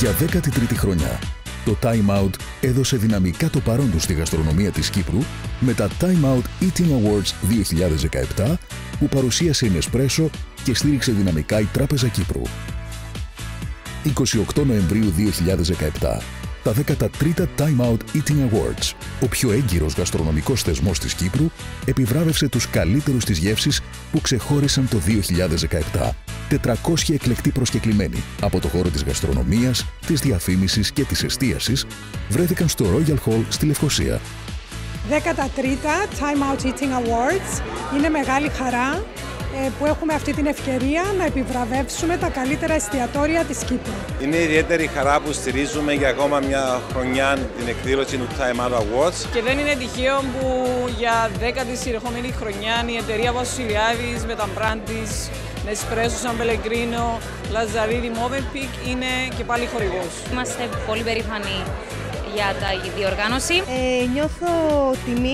Για 13η χρονιά, το Time Out έδωσε δυναμικά το παρόν του στη γαστρονομία της Κύπρου με τα Time Out Eating Awards 2017 που παρουσίασε η Nespresso και στήριξε δυναμικά η Τράπεζα Κύπρου. 28 Νοεμβρίου 2017, τα 13τα Time Out Eating Awards, ο πιο έγκυρος γαστρονομικός θεσμός της Κύπρου, επιβράβευσε τους καλύτερους της γεύσης που ξεχώρισαν το 2017. 400 εκλεκτοί προσκεκλημένοι από το χώρο της γαστρονομίας, της διαφήμισης και της εστίασης βρέθηκαν στο Royal Hall στη Λευκοσία. 13τα Time Out Eating Awards. Είναι μεγάλη χαρά που έχουμε αυτή την ευκαιρία να επιβραβεύσουμε τα καλύτερα εστιατόρια της Κύπρου. Είναι ιδιαίτερη χαρά που στηρίζουμε για ακόμα μια χρονιά την εκδήλωση του Time Out Awards. Και δεν είναι τυχαίο που για 10η συνεχόμενη χρονιά η εταιρεία Βασιλιάδης με τα μπραντ της, Nespresso, San Pellegrino, Lazzarini, Movenpick είναι και πάλι χορηγός. Είμαστε πολύ περήφανοι για τη διοργάνωση. Νιώθω τιμή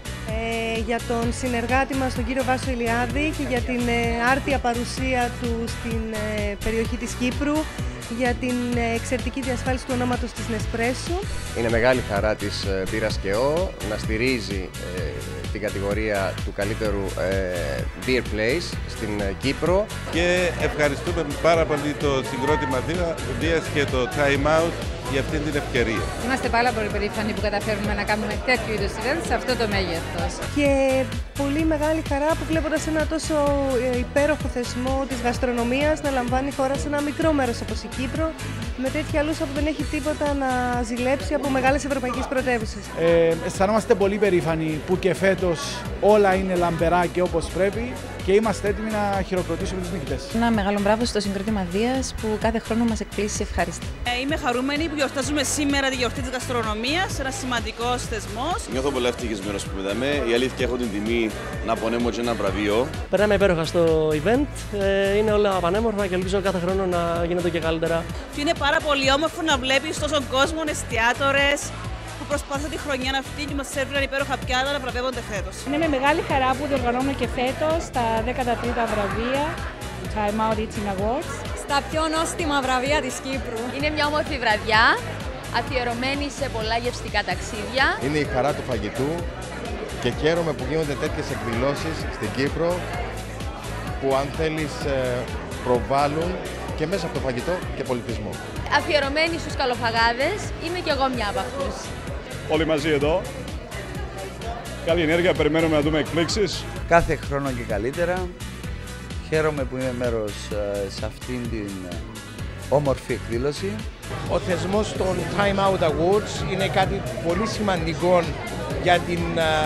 για τον συνεργάτη μας, τον κύριο Βάσο Ηλιάδη, και για την άρτια παρουσία του στην περιοχή της Κύπρου, για την εξαιρετική διασφάλιση του ονόματος της Nespresso. Είναι μεγάλη χαρά της μπύρας ΚΕΟ να στηρίζει την κατηγορία του καλύτερου Beer Place στην Κύπρο. Και ευχαριστούμε πάρα πολύ το συγκρότημα Δίας και το Time Out για αυτήν την ευκαιρία. Είμαστε πάρα πολύ περήφανοι που καταφέρουμε να κάνουμε τέτοιου είδους events σε αυτό το μέγεθος. Και πολύ μεγάλη χαρά που βλέποντας ένα τόσο υπέροχο θεσμό της γαστρονομίας να λαμβάνει χώρα σε ένα μικρό μέρος όπως η Κύπρο, με τέτοια λούσα που δεν έχει τίποτα να ζηλέψει από μεγάλες ευρωπαϊκές πρωτεύουσες. Αισθανόμαστε πολύ περήφανοι που και φέτος όλα είναι λαμπερά και όπως πρέπει και είμαστε έτοιμοι να χειροκροτήσουμε τους νικητές. Ένα μεγάλο μπράβο στο συγκρότημα Δίας που κάθε χρόνο μας εκπλήσει ευχάριστα. Είμαι χαρούμενη που γιορτάζουμε σήμερα τη γιορτή της γαστρονομίας, ένας σημαντικός θεσμός. Νιώθω πολύ ευτυχισμένος που είδαμε. Η αλήθεια, έχω την τιμή να απονέμω και ένα βραβείο. Περνάμε υπέροχα στο event. Είναι όλα πανέμορφα και ελπίζω κάθε χρόνο να γίνεται και καλύτερα. Και είναι πάρα πολύ όμορφο να βλέπεις τόσον κόσμο, εστιατόρες που προσπάθησαν τη χρονιά αυτή και μας σέρβιραν υπέροχα πιάτα να βραβεύονται φέτος. Είναι με μεγάλη χαρά που διοργανώνουμε και φέτος τα 13τα βραβεία Time Out Eating Awards. Στα πιο νόστιμα βραβεία της Κύπρου. Είναι μια όμορφη βραδιά, αφιερωμένη σε πολλά γευστικά ταξίδια. Είναι η χαρά του φαγητού και χαίρομαι που γίνονται τέτοιες εκδηλώσεις στην Κύπρο που αν θέλεις προβάλλουν και μέσα από το φαγητό και πολιτισμό. Αφιερωμένη στους καλοφαγάδες, είμαι κι εγώ μια από αυτούς. Όλοι μαζί εδώ. Καλή ενέργεια, περιμένουμε να δούμε εκπλήξεις. Κάθε χρόνο και καλύτερα. Χαίρομαι που είμαι μέρος σε αυτήν την όμορφη εκδήλωση. Ο θεσμός των Time Out Awards είναι κάτι πολύ σημαντικό για την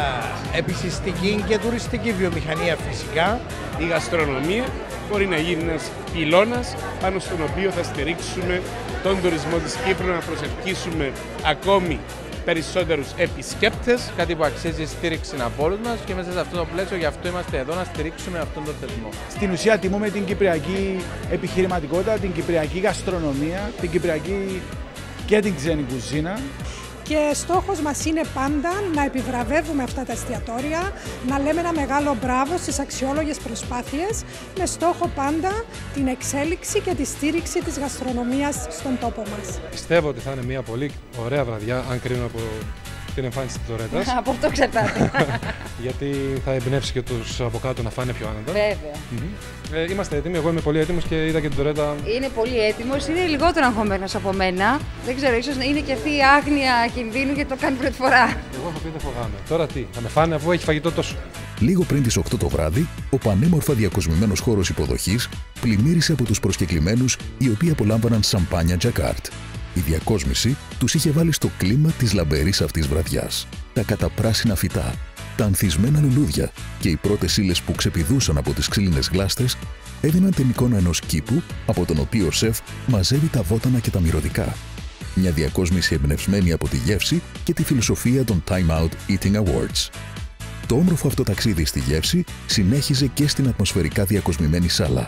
επισιστική και τουριστική βιομηχανία φυσικά. Η γαστρονομία μπορεί να γίνει ένας πυλώνας πάνω στον οποίο θα στηρίξουμε τον τουρισμό της Κύπρου, να προσελκύσουμε ακόμη περισσότερους επισκέπτες. Κάτι που αξίζει στήριξη από όλους μας και μέσα σε αυτό το πλαίσιο γι' αυτό είμαστε εδώ να στηρίξουμε αυτόν τον θεσμό. Στην ουσία τιμούμε την κυπριακή επιχειρηματικότητα, την κυπριακή γαστρονομία, την κυπριακή και την ξένη κουζίνα. Και στόχος μας είναι πάντα να επιβραβεύουμε αυτά τα εστιατόρια, να λέμε ένα μεγάλο μπράβο στις αξιόλογες προσπάθειες, με στόχο πάντα την εξέλιξη και τη στήριξη της γαστρονομίας στον τόπο μας. Πιστεύω ότι θα είναι μια πολύ ωραία βραδιά, αν κρίνω από την εμφάνιση της Ντορέτας. Από αυτό εξαρτάται. Γιατί θα εμπνεύσει και τους από κάτω να φάνε πιο άνετα. Βέβαια. Είμαστε έτοιμοι, εγώ είμαι πολύ έτοιμος και είδα και την Ντορέτα. Είναι πολύ έτοιμος, είναι λιγότερο αγχωμένος από μένα. Δεν ξέρω, ίσως είναι και αυτή η άγνοια κινδύνου και το κάνει πρώτη φορά. Εγώ θα πει δεν φοβάμαι. Τώρα τι, θα με φάνε αφού έχει φαγητό τόσο. Λίγο πριν τις 8 το βράδυ, ο πανέμορφα διακοσμημένος χώρος υποδοχής πλημμύρισε από τους προσκεκλημένους οι οποίοι απολάμβαναν σαμπάνια Τζακάρτ. Η διακόσμηση τους είχε βάλει στο κλίμα της λαμπερής αυτής βραδιάς. Τα καταπράσινα φυτά, τα ανθισμένα λουλούδια και οι πρώτες ύλες που ξεπηδούσαν από τις ξύλινες γλάστες έδιναν την εικόνα ενός κήπου από τον οποίο ο σεφ μαζεύει τα βότανα και τα μυρωδικά. Μια διακόσμηση εμπνευσμένη από τη γεύση και τη φιλοσοφία των Time Out Eating Awards. Το όμορφο αυτό ταξίδι στη γεύση συνέχιζε και στην ατμοσφαιρικά διακοσμημένη σάλα.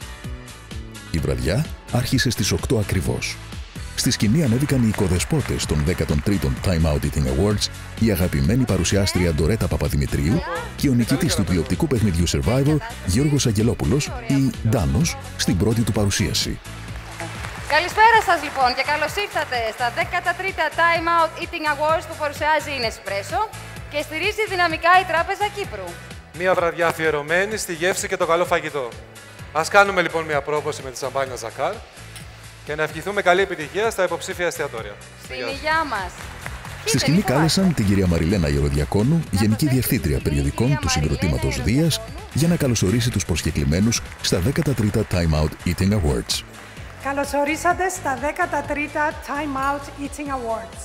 Η βραδιά άρχισε στις 8 ακριβώς. Στη σκηνή ανέβηκαν οι οικοδεσπότες των 13ων Time Out Eating Awards, η αγαπημένη παρουσιάστρια Ντορέτα Παπαδημητρίου και ο νικητής του τηλεοπτικού παιχνιδιού Survivor, Γιώργος Αγγελόπουλος ή Ντάνος, στην πρώτη του παρουσίαση. Καλησπέρα σας λοιπόν και καλώς ήρθατε στα 13τα Time Out Eating Awards που παρουσιάζει η Nespresso και στηρίζει δυναμικά η Τράπεζα Κύπρου. Μια βραδιά αφιερωμένη στη γεύση και το καλό φαγητό. Ας κάνουμε λοιπόν μια πρόβαση με τη σαμπάνια Τζακάρ και να ευχηθούμε καλή επιτυχία στα υποψήφια εστιατόρια. Στην υγειά μας. Στη σκηνή κάλεσαν την κυρία Μαριλένα Γεροδιακόνου, Γενική Διευθύντρια Περιοδικών του Συγκροτήματος Δίας, για να καλωσορίσει τους προσκεκλημένους στα 13τα Time Out Eating Awards. Καλωσορίσατε στα 13τα Time Out Eating Awards.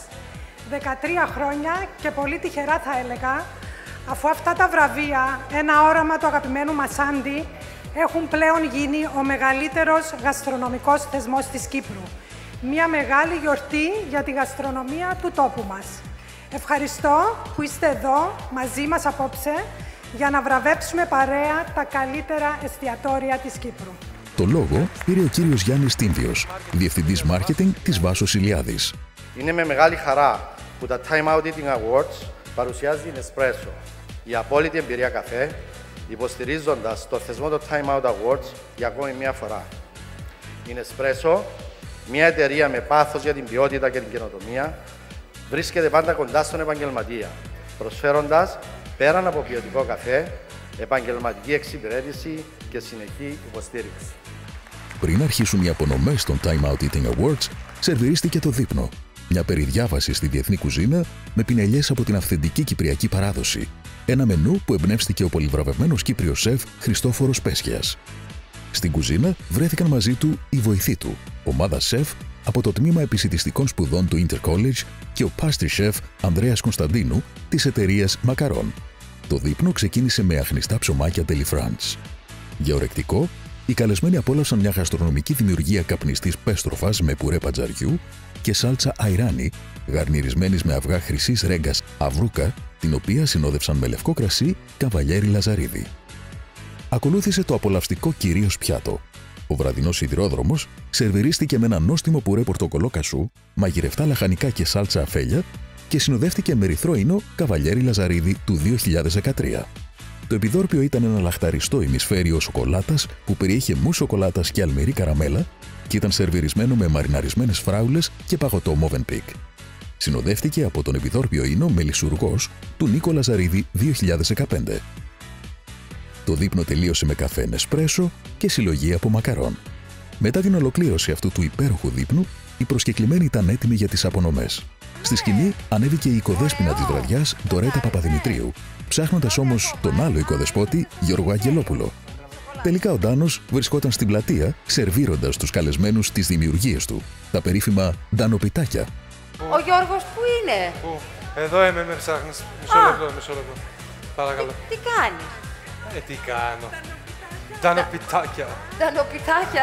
13 χρόνια και πολύ τυχερά θα έλεγα, αφού αυτά τα βραβεία, ένα όραμα του αγαπημένου μας Άντι, έχουν πλέον γίνει ο μεγαλύτερος γαστρονομικός θεσμός της Κύπρου. Μια μεγάλη γιορτή για τη γαστρονομία του τόπου μας. Ευχαριστώ που είστε εδώ μαζί μας απόψε για να βραβεύσουμε παρέα τα καλύτερα εστιατόρια της Κύπρου. Το λόγο πήρε ο κύριος Γιάννης Τίμβιος, Διευθυντής Μάρκετινγκ της Βάσος Ηλιάδης. Είναι με μεγάλη χαρά που τα Time Out Eating Awards παρουσιάζει η Nespresso, η απόλυτη εμπειρία καφέ, υποστηρίζοντας το θεσμό των Time Out Awards για ακόμη μια φορά. Η Nespresso, μια εταιρεία με πάθος για την ποιότητα και την καινοτομία, βρίσκεται πάντα κοντά στον επαγγελματία, προσφέροντας πέραν από ποιοτικό καφέ, επαγγελματική εξυπηρέτηση και συνεχή υποστήριξη. Πριν αρχίσουν οι απονομές των Time Out Eating Awards, σερβιρίστηκε το δείπνο. Μια περιδιάβαση στη διεθνή κουζίνα με πινελιές από την αυθεντική κυπριακή παράδοση. Ένα μενού που εμπνεύστηκε ο πολυβραβευμένος Κύπριος σεφ Χριστόφορος Πέσχιας. Στην κουζίνα βρέθηκαν μαζί του η βοηθή του, ομάδα σεφ από το τμήμα επισιτιστικών σπουδών του Intercollege και ο pastry chef Ανδρέας Κωνσταντίνου της εταιρείας Μακαρών. Το δείπνο ξεκίνησε με αχνιστά ψωμάκια Deli-France. Για ορεκτικό, οι καλεσμένοι απόλαυσαν μια γαστρονομική δημιουργία καπνιστής πέστροφας με πουρέ πατζαριού και σάλτσα αϊράνι, γαρνιρισμένης με αυγά χρυσής ρέγκας αυρούκα, την οποία συνόδευσαν με λευκό κρασί καβαλιέρι λαζαρίδι. Ακολούθησε το απολαυστικό κυρίως πιάτο. Ο βραδινός σιδηρόδρομος σερβιρίστηκε με ένα νόστιμο πουρέ πορτοκολό κασού, μαγειρευτά λαχανικά και σάλτσα αφέλια και συνοδεύτηκε με ερυθρό ίνο καβαλιέρι λαζαρίδι του 2013. Το επιδόρπιο ήταν ένα λαχταριστό ημισφαίριο σοκολάτας που περιείχε μου σοκολάτας και αλμυρή καραμέλα και ήταν σερβιρισμένο με μαριναρισμένες φράουλες και παγωτό Movenpick. Συνοδεύτηκε από τον επιδόρπιο ίνο Μελισσουργός του Νίκο Λαζαρίδη 2015. Το δείπνο τελείωσε με καφέ Nespresso και συλλογή από μακαρών. Μετά την ολοκλήρωση αυτού του υπέροχου δείπνου, οι προσκεκλημένοι ήταν έτοιμοι για τις απονομές. Στη σκηνή ανέβηκε η οικοδέσποινα της βραδιάς, Ντορέτα Παπαδημητρίου, ψάχνοντας όμως τον άλλο οικοδεσπότη, Γιώργο Αγγελόπουλο. Τελικά ο Ντάνος βρισκόταν στην πλατεία, σερβίροντας τους καλεσμένους τις δημιουργίες του, τα περίφημα ντανοπιτάκια. Ο Γιώργος πού είναι? Πού? Εδώ είμαι, με ψάχνεις. Μισό λεπτό. Παρακαλώ. Τι κάνεις? Τι κάνω. Ντανοπιτάκια. Ντανοπιτάκια.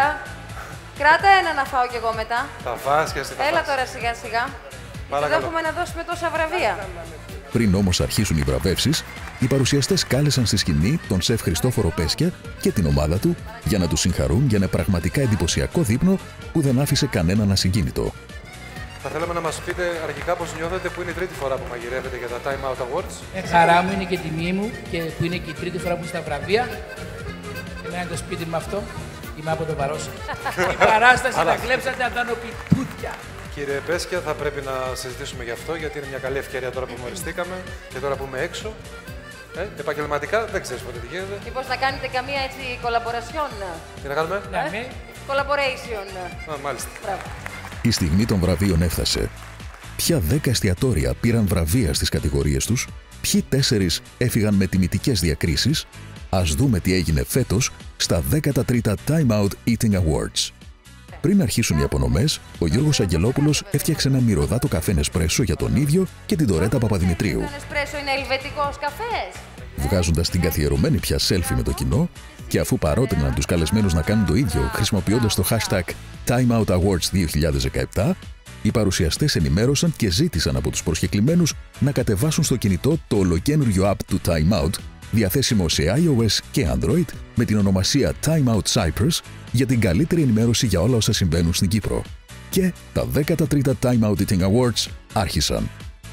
Κράτα ένα να φάω κι εγώ μετά. Θα φας και εσύ θα Έλα φας. τώρα σιγά σιγά. Παρακαλώ. Δεν έχουμε να δώσουμε τόσα βραβεία. Πριν όμως αρχίσουν οι βραβεύσεις, οι παρουσιαστές κάλεσαν στη σκηνή τον σεφ Χριστόφορο Πέσχια και την ομάδα του για να τους συγχαρούν για ένα πραγματικά εντυπωσιακό δείπνο που δεν άφησε κανέναν ασυγκίνητο. Θα θέλαμε να μας πείτε αρχικά πώς νιώθετε που είναι η τρίτη φορά που μαγειρεύετε για τα Time Out Awards. Χαρά μου, είναι και τιμή μου και που είναι και η τρίτη φορά που είμαι στα βραβεία. Εμένα είναι το σπίτι μου αυτό. Είμαι από το Βαρόσα. Η παράσταση τα κλέψατε από τα νοπιτούτια. Κύριε Πέσχια, θα πρέπει να συζητήσουμε γι' αυτό, γιατί είναι μια καλή ευκαιρία τώρα που γνωριστήκαμε και τώρα που είμαι έξω. Επαγγελματικά δεν ξέρεις ποτέ τι γίνεται. Μήπως να κάνετε καμία έτσι collaboration? Τι να κάνουμε? Collaboration. Μάλιστα. Μπράβο. Η στιγμή των βραβείων έφτασε. Ποια 10 εστιατόρια πήραν βραβεία στις κατηγορίες τους, ποιοι 4 έφυγαν με τιμητικές διακρίσεις, ας δούμε τι έγινε φέτος στα 13τα Time Out Eating Awards. Πριν αρχίσουν οι απονομές, ο Γιώργος Αγγελόπουλος έφτιαξε ένα μυρωδάτο καφέ Nespresso για τον ίδιο και την Ντορέτα Παπαδημητρίου. Το Nespresso είναι ελβετικός καφές. Βγάζοντας την καθιερωμένη πια selfie με το κοινό και αφού παρότριναν τους καλεσμένους να κάνουν το ίδιο χρησιμοποιώντας το hashtag Time Out Awards 2017, οι παρουσιαστές ενημέρωσαν και ζήτησαν από τους προσκεκλημένους να κατεβάσουν στο κινητό το ολοκένουργιο app του Time Out, διαθέσιμο σε iOS και Android με την ονομασία Time Out Cyprus για την καλύτερη ενημέρωση για όλα όσα συμβαίνουν στην Κύπρο. Και τα 13τα Time Out Eating Awards άρχισαν.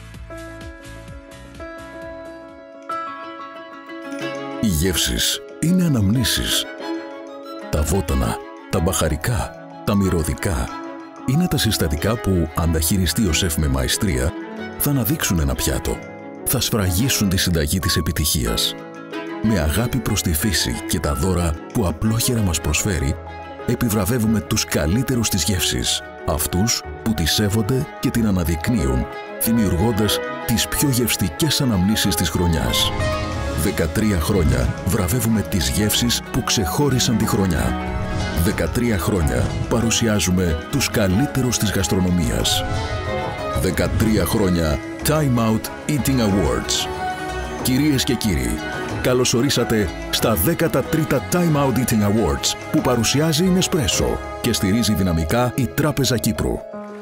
Οι γεύσεις είναι αναμνήσεις. Τα βότανα, τα μπαχαρικά, τα μυρωδικά, Είναι τα συστατικά που, αν τα χειριστεί ο σεφ με μαεστρία, θα αναδείξουν ένα πιάτο. Θα σφραγίσουν τη συνταγή της επιτυχίας. Με αγάπη προς τη φύση και τα δώρα που απλόχερα μας προσφέρει, επιβραβεύουμε τους καλύτερους της γεύσης, αυτούς που τη σέβονται και την αναδεικνύουν, δημιουργώντας τις πιο γευστικές αναμνήσεις της χρονιάς. 13 χρόνια βραβεύουμε τις γεύσεις που ξεχώρισαν τη χρονιά. 13 χρόνια παρουσιάζουμε τους καλύτερους της γαστρονομίας. 13 χρόνια Time Out Eating Awards. Κυρίες και κύριοι, καλώς ορίσατε στα 13τα Time Out Eating Awards που παρουσιάζει η Nespresso και στηρίζει δυναμικά η Τράπεζα Κύπρου.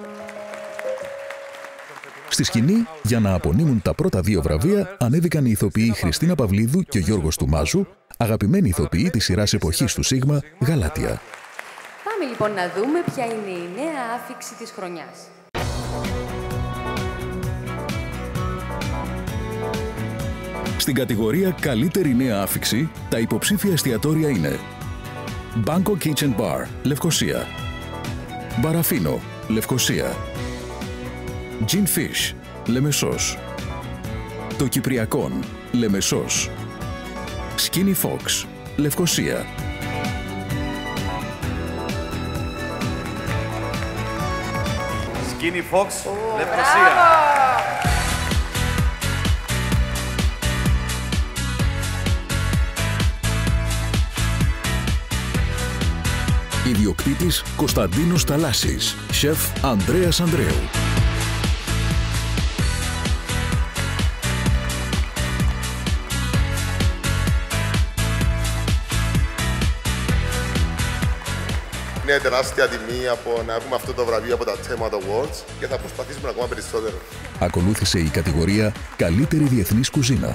Στη σκηνή, για να απονείμουν τα πρώτα 2 βραβεία, ανέβηκαν οι ηθοποιοί Χριστίνα Παυλίδου και ο Γιώργος Τουμάζου, αγαπημένοι ηθοποιοί της σειράς εποχής του Σίγμα, Γαλάτια. Πάμε λοιπόν να δούμε ποια είναι η νέα άφιξη της χρονιάς. Στην κατηγορία Καλύτερη νέα άφιξη, τα υποψήφια εστιατόρια είναι Banco Kitchen Bar, Λευκοσία, Μπαραφίνο, Λευκοσία, Gin Fish, Λεμεσός, Το Κυπριακόν, Λεμεσός, Skinny Fox, Λευκοσία. Skinny Fox, Λευκοσία. Ιδιοκτήτης Κωνσταντίνος Ταλάσης, σεφ Ανδρέας Ανδρέου. Είναι τεράστια τιμή από να έχουμε αυτό το βραβείο από τα Time Out Awards και θα προσπαθήσουμε ακόμα περισσότερο. Ακολούθησε η κατηγορία Καλύτερη διεθνής κουζίνα.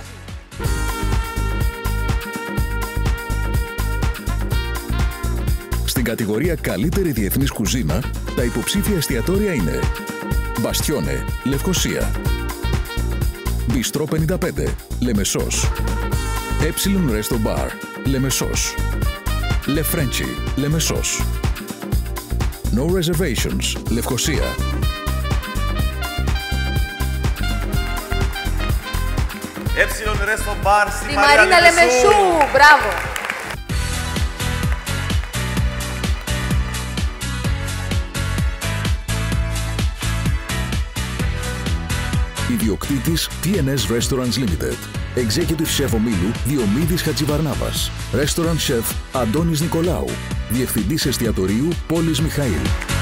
Στην κατηγορία Καλύτερη διεθνής κουζίνα, τα υποψήφια εστιατόρια είναι Μπαστιόνε, Λευκοσία, Μπιστρό 55, Λεμεσός, Epsilon Resto Bar, Λεμεσός, Le Frenchy, Λεμεσός, No Reservations, Λευκοσία, Epsilon Resto Bar στη Μαρίνα Λεμεσού. Μπράβο! Ιδιοκτήτης TNS Restaurants Limited. Executive Chef ομίλου Διομήδης Χατζιβαρνάβας. Restaurant Chef Αντώνης Νικολάου. Διευθυντής εστιατορίου Πόλης Μιχαήλ.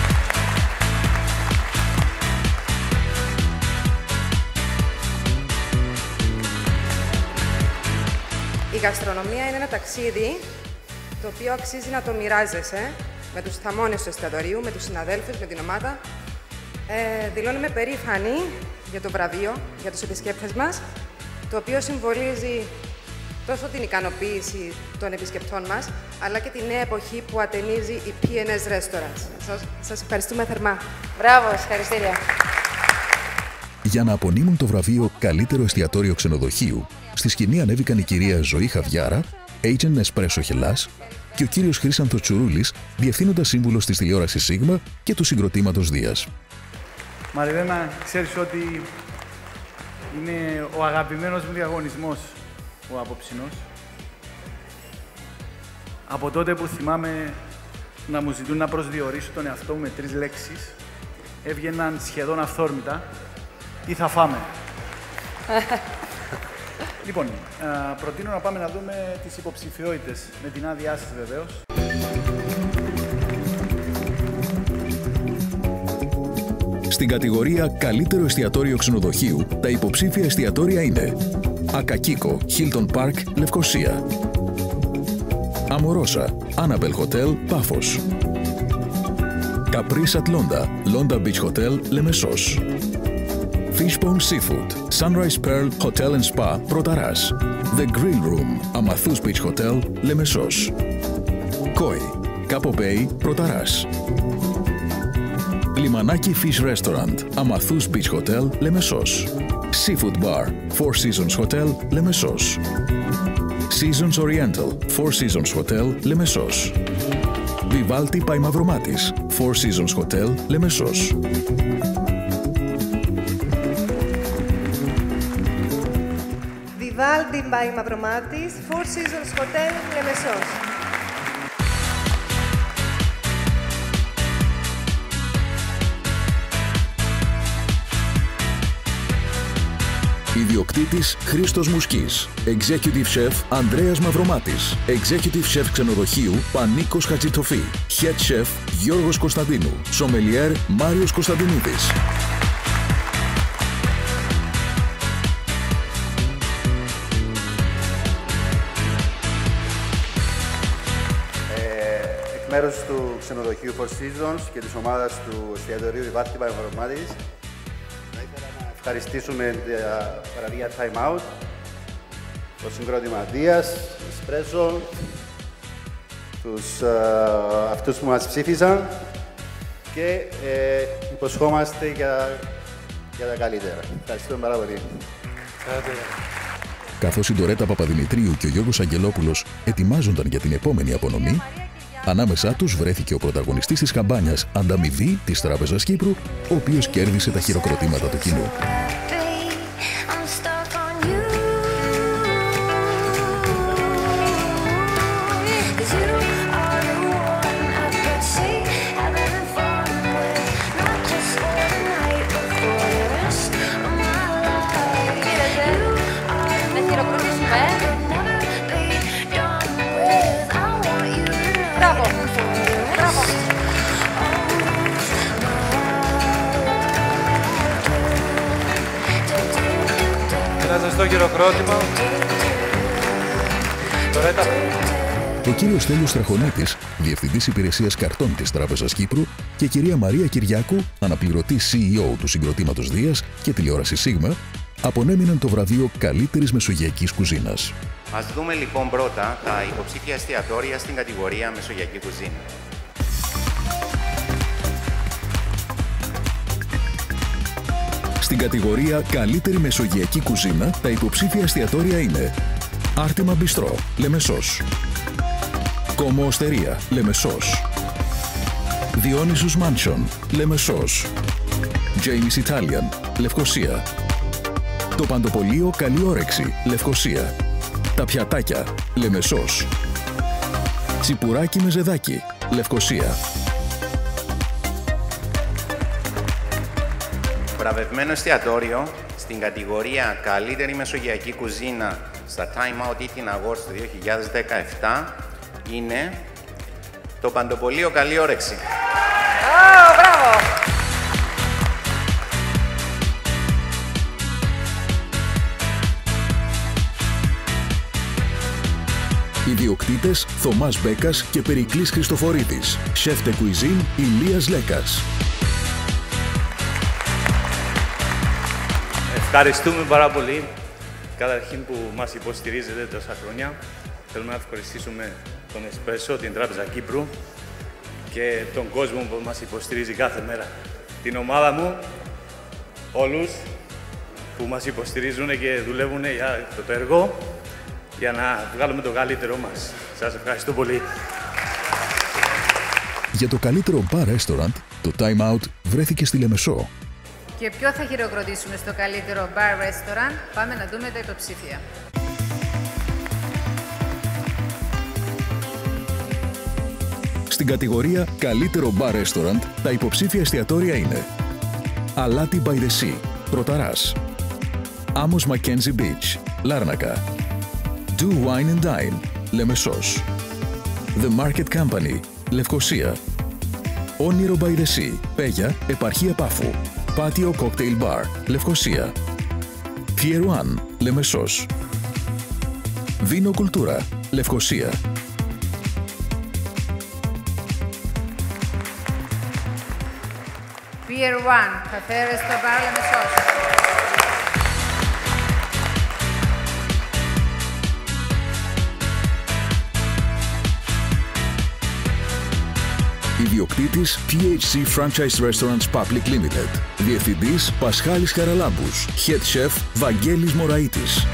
Η γαστρονομία είναι ένα ταξίδι το οποίο αξίζει να το μοιράζεσαι με τους θαμώνες του εστιατορίου, με τους συναδέλφους, με την ομάδα. Δηλώνουμε περήφανοι για το βραβείο, για τους επισκέπτες μας, το οποίο συμβολίζει τόσο την ικανοποίηση των επισκεπτών μας, αλλά και τη νέα εποχή που ατενίζει η PNS Restaurants. Σας ευχαριστούμε θερμά. Μπράβο, ευχαριστήρια. Για να απονείμουν το βραβείο Καλύτερο εστιατόριο ξενοδοχείου, στη σκηνή ανέβηκαν η κυρία Ζωή Χαβιάρα, Agent Nespresso Χελάς, και ο κύριος Χρήσανθος Τσουρούλης, διευθύνοντας σύμβουλος της τηλεόρασης Σίγμα και του συγκροτήματος Δίας. Μαριλένα, ξέρεις ότι είναι ο αγαπημένος μου διαγωνισμός ο απόψινος. Από τότε που θυμάμαι να μου ζητούν να προσδιορίσω τον εαυτό μου με 3 λέξεις, έβγαιναν σχεδόν αυθόρμητα ή θα φάμε. Λοιπόν, προτείνω να πάμε να δούμε τις υποψηφιότητες, με την άδειά σας βεβαίως. Στην κατηγορία Καλύτερο εστιατόριο ξενοδοχείου, τα υποψήφια εστιατόρια είναι Ακακίκο, Hilton Park, Λευκοσία, Αμορόσα, Annabelle Hotel, Πάφος, Caprice at Londa, Londa Beach Hotel, Λεμεσός, Fishbone Seafood, Sunrise Pearl Hotel and Spa, Πρωταράς, The Grill Room, Amathous Beach Hotel, Λεμεσός, Koi, Capo Bay, Πρωταράς, Λιμανάκι Fish Restaurant, Amathous Beach Hotel, Λεμεσός, Seafood Bar, Four Seasons Hotel, Λεμεσός, Seasons Oriental, Four Seasons Hotel, Λεμεσός, Vivaldi by Mavromatis, Four Seasons Hotel, Λεμεσός. Vivaldi by Mavromatis, Four Seasons Hotel, Λεμεσός. Ιδιοκτήτης Χρήστος Μουσκής. Executive Chef Ανδρέας Μαυρομάτης. Executive Chef ξενοδοχείου Πανίκος Χατζητοφή. Head Chef Γιώργος Κωνσταντίνου. Σομελιέρ Μάριος Κωνσταντινίδης. Εκ μέρους του ξενοδοχείου Four Seasons και της ομάδας του εστιατορίου Vivaldi by Mavromatis, ευχαριστήσουμε τα βραβεία Time Out, το συγκρότημα Δίας, Espresso, αυτούς που μας ψήφισαν και υποσχόμαστε για τα καλύτερα. Ευχαριστούμε πάρα πολύ. Καθώς η Ντορέτα Παπαδημητρίου και ο Γιώργος Αγγελόπουλος ετοιμάζονταν για την επόμενη απονομή, ανάμεσά τους βρέθηκε ο πρωταγωνιστής της καμπάνιας Ανταμοιβή της Τράπεζας Κύπρου, ο οποίος κέρδισε τα χειροκροτήματα του κοινού. Ένα ζεστό χειροκρότημα. Ο κύριος Τέλειος Τραχονίτης, Διευθυντής Υπηρεσίας Καρτών της Τράπεζας Κύπρου, και η κυρία Μαρία Κυριάκου, αναπληρωτή CEO του συγκροτήματος Δίας και τηλεόραση Σίγμα, απονέμειναν το βραβείο Καλύτερης Μεσογειακής Κουζίνας. Ας δούμε λοιπόν πρώτα τα υποψήφια εστιατόρια στην κατηγορία Μεσογειακή Κουζίνα. Στην κατηγορία Καλύτερη Μεσογειακή Κουζίνα, τα υποψήφια εστιατόρια είναι Άρτιμα Μπιστρό, Λεμεσός. Κόμο Osτερία, Λεμεσός. Διόνυσος Μάνσον, Λεμεσός. James Italian, Λευκοσία. Το Παντοπολείο Καλή Όρεξη, Λευκοσία. Τα Πιατάκια, Λεμεσός. Τσιπουράκι Μεζεδάκι, Λευκοσία. Βραβευμένο εστιατόριο στην κατηγορία Καλύτερη Μεσογειακή Κουζίνα στα Time Out Eating Awards του 2017 είναι το Παντοπολείο Καλή Όρεξη. Μπράβο! Ιδιοκτήτες Θωμάς Μπέκας και Περικλής Χριστοφορίδης. Chef de Cuisine Ηλίας Λέκας. Ευχαριστούμε πάρα πολύ, καταρχήν που μας υποστηρίζετε τόσα χρόνια. Θέλουμε να ευχαριστήσουμε τον Espresso, την Τράπεζα Κύπρου και τον κόσμο που μας υποστηρίζει κάθε μέρα. Την ομάδα μου, όλους που μας υποστηρίζουν και δουλεύουν για το έργο, για να βγάλουμε το καλύτερό μας. Σας ευχαριστώ πολύ. Για το καλύτερο bar-restaurant, το Time Out βρέθηκε στη Λεμεσό. Και ποιο θα χειροκροτήσουμε στο καλύτερο bar restaurant? Πάμε να δούμε τα υποψήφια. Στην κατηγορία Καλύτερο Bar Restaurant, τα υποψήφια εστιατόρια είναι Αλάτι by the Sea, Πρωταράς. Άμμος Mackenzie Beach, Λάρνακα. Do Wine and Dine, Λεμεσός. The Market Company, Λευκοσία. Όνειρο by the Sea, Πέγια, Επαρχία Πάφου. Patio Cocktail Bar, Λευκοσία. Pier One, Λεμεσός. Βίνο Κουλτούρα, Λευκοσία. Pier One, καφέ ρεστο μπαρ Λεμεσός. Ιδιοκτήτης PHC Franchise Restaurants Public Limited. Διευθυντής Πασχάλης Χαραλάμπους. Head Chef Βαγγέλης Μωραΐτης.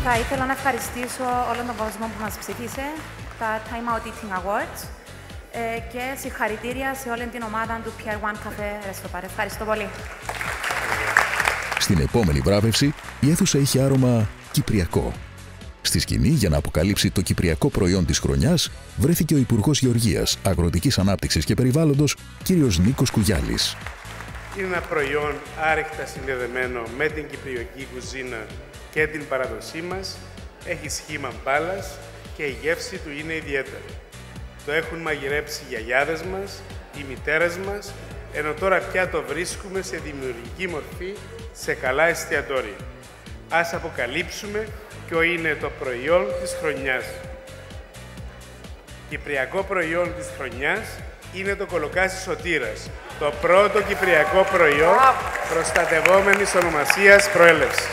Θα ήθελα να ευχαριστήσω όλον τον κόσμο που μας ψήφισε, τα Time Out Eating Awards, και συγχαρητήρια σε όλη την ομάδα του Pier One Cafe Resto Bar. Ευχαριστώ πολύ. Στην επόμενη βράβευση, η αίθουσα είχε άρωμα κυπριακό. Στη σκηνή, για να αποκαλύψει το κυπριακό προϊόν της χρονιάς, βρέθηκε ο Υπουργός Γεωργίας, Αγροτικής Ανάπτυξης και Περιβάλλοντος, κύριος Νίκος Κουγιάλης. Είναι ένα προϊόν άρρηκτα συνδεδεμένο με την κυπριακή κουζίνα και την παραδοσή μας, έχει σχήμα μπάλας και η γεύση του είναι ιδιαίτερη. Το έχουν μαγειρέψει οι γιαγιάδες μας, οι μητέρες μας, ενώ τώρα πια το βρίσκουμε σε δημιουργική μορφή σε καλά εστιατόρια. Ας αποκαλύψουμε ποιο είναι το προϊόν της χρονιάς. Κυπριακό προϊόν της χρονιάς είναι το κολοκάσι Σωτήρας, το πρώτο κυπριακό προϊόν προστατευόμενης ονομασίας προέλευσης.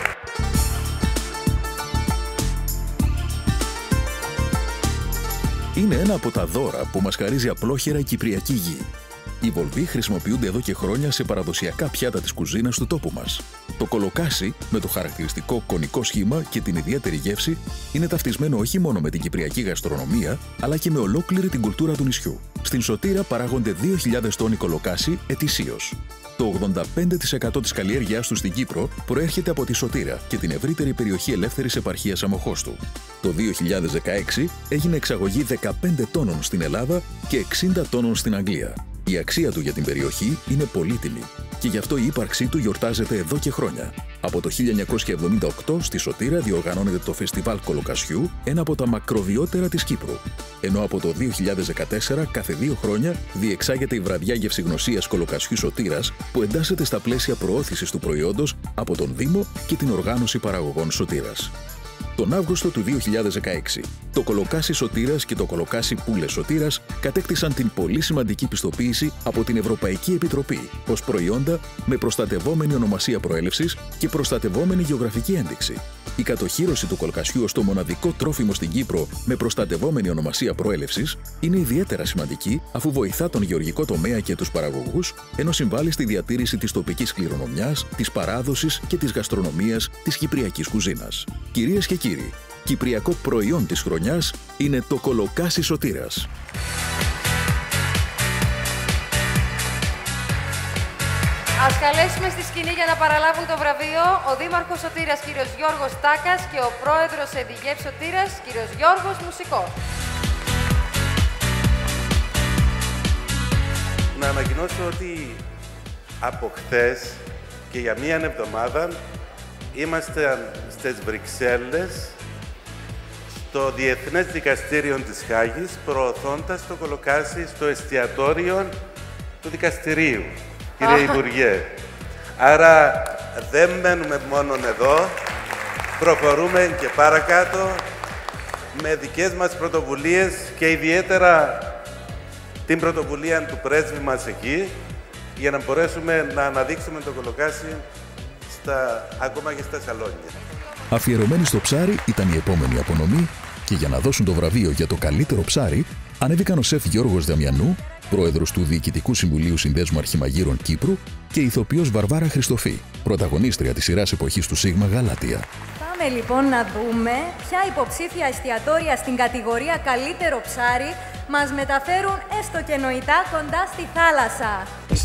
Είναι ένα από τα δώρα που μας χαρίζει απλόχερα η κυπριακή γη. Οι βολβοί χρησιμοποιούνται εδώ και χρόνια σε παραδοσιακά πιάτα της κουζίνας του τόπου μας. Το κολοκάσι, με το χαρακτηριστικό κονικό σχήμα και την ιδιαίτερη γεύση, είναι ταυτισμένο όχι μόνο με την κυπριακή γαστρονομία, αλλά και με ολόκληρη την κουλτούρα του νησιού. Στην Σωτήρα παράγονται 2.000 τόνοι κολοκάσι ετησίως. Το 85% της καλλιέργειάς του στην Κύπρο προέρχεται από τη Σωτήρα και την ευρύτερη περιοχή ελεύθερης επαρχίας Αμοχώστου. Το 2016 έγινε εξαγωγή 15 τόνων στην Ελλάδα και 60 τόνων στην Αγγλία. Η αξία του για την περιοχή είναι πολύτιμη και γι' αυτό η ύπαρξή του γιορτάζεται εδώ και χρόνια. Από το 1978 στη Σωτήρα διοργανώνεται το Φεστιβάλ Κολοκασιού, ένα από τα μακροβιότερα της Κύπρου. Ενώ από το 2014 κάθε 2 χρόνια διεξάγεται η βραδιά γευσηγνωσίας Κολοκασιού Σωτήρας, που εντάσσεται στα πλαίσια προώθησης του προϊόντος από τον Δήμο και την Οργάνωση Παραγωγών Σωτήρας. Τον Αύγουστο του 2016, το κολοκάσι Σωτήρας και το κολοκάσι Πούλες Σωτήρας κατέκτησαν την πολύ σημαντική πιστοποίηση από την Ευρωπαϊκή Επιτροπή ως προϊόντα με προστατευόμενη ονομασία προέλευσης και προστατευόμενη γεωγραφική ένδειξη. Η κατοχύρωση του κολοκασιού ως το μοναδικό τρόφιμο στην Κύπρο με προστατευόμενη ονομασία προέλευσης είναι ιδιαίτερα σημαντική, αφού βοηθά τον γεωργικό τομέα και τους παραγωγούς, ενώ συμβάλλει στη διατήρηση της τοπικής κληρονομιάς, της παράδοσης και της γαστρονομίας της κυπριακής κουζίνας. Κυρίες και κύριοι, κυπριακό προϊόν της χρονιάς είναι το κολοκάσι Σωτήρας. Ας καλέσουμε στη σκηνή για να παραλάβουν το βραβείο ο Δήμαρχος Σωτήρας κύριος Γιώργος Τάκας και ο Πρόεδρος Εντιγεύ Σωτήρας κύριος Γιώργος Μουσικός. Να ανακοινώσω ότι από χθες και για μία εβδομάδα είμαστε στις Βρυξέλλες, στο Διεθνές Δικαστήριο της Χάγης, προωθώντας το κολοκάσι στο εστιατόριο του δικαστηρίου. Κύριε Υπουργέ, άρα δεν μένουμε μόνο εδώ, προχωρούμε και παρακάτω με δικές μας πρωτοβουλίες και ιδιαίτερα την πρωτοβουλία του πρέσβη μας εκεί, για να μπορέσουμε να αναδείξουμε το κολοκάσι ακόμα και στα σαλόνια. Αφιερωμένη στο ψάρι ήταν η επόμενη απονομή και για να δώσουν το βραβείο για το καλύτερο ψάρι, ανέβηκαν ο σεφ Γιώργος Δαμιανού, πρόεδρος του Διοικητικού Συμβουλίου Συνδέσμου Αρχιμαγείρων Κύπρου, και η ηθοποιός Βαρβάρα Χριστοφή, πρωταγωνίστρια της σειράς εποχής του Σίγμα Γαλάτια. Πάμε λοιπόν να δούμε ποια υποψήφια εστιατόρια στην κατηγορία καλύτερο ψάρι μας μεταφέρουν έστω και νοητά κοντά στη θάλασσα.